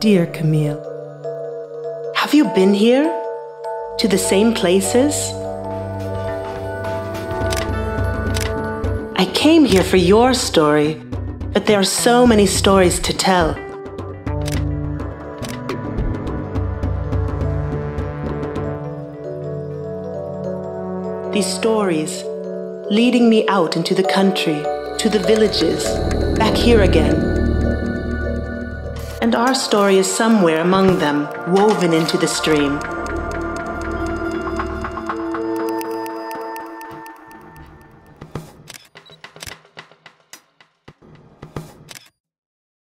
Dear Camille, Have you been here? To the same places? I came here for your story, but there are so many stories to tell. These stories, leading me out into the country, to the villages, back here again. And our story is somewhere among them, woven into the stream.